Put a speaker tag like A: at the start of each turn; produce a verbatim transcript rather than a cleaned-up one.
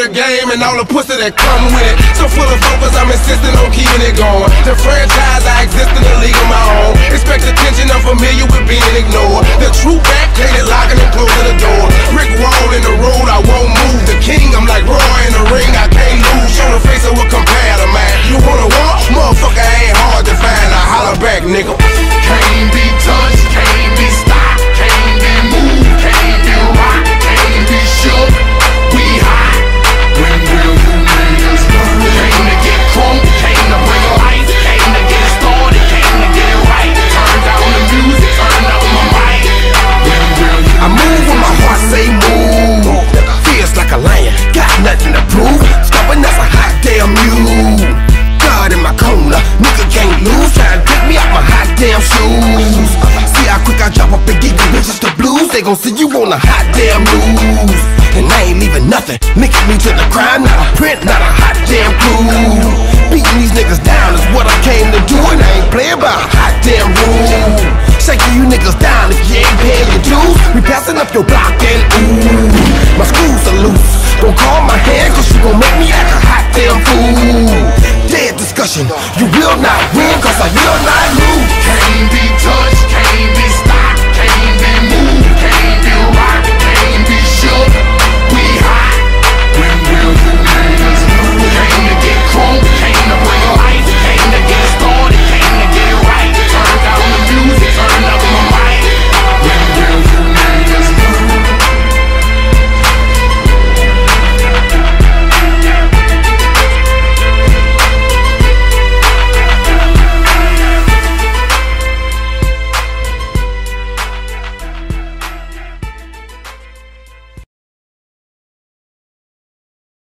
A: game and all the pussy that come with it. So full of focus, I'm insisting on keeping it going. The franchise, I exist in the league of my own. Expect attention, I'm familiar with being ignored. The true back, painted, locking and closing the door. Brick wall in the road, I won't move. The king, I'm like Roy in the ring, I can't lose. Show the face of what compare to man. You wanna walk? Motherfucker ain't hard to find. I holler back, nigga.
B: Can't be touched, can't be stopped, can't be moved, can't be rocked, can't be shook. We hot. When will you niggas learn? Came to get crunk, came to bring life, came to get started, came to get right. Turn down the music, turn up my mic. When will you
A: I move when my heart say move. Feels like a lion, got nothing to prove. Stubborn as a hot damn mule. God in my corner, nigga can't lose. Try to pick me out my hot damn shoes. See how quick I drop up and give you bitches the blues. They gon' see you on a hot damn news. And I ain't leaving nothing, linking me to the crime. Not a print, not a hot damn clue. Beating these niggas down is what I came to do. And I ain't playing by a hot damn rule. Shaking you niggas down if you ain't paying your dues. We passing up your block and ooh, my screws are loose. Don't call my hand cause you gon' make me act a hot damn fool. Dead discussion, you will not win cause I will not lose.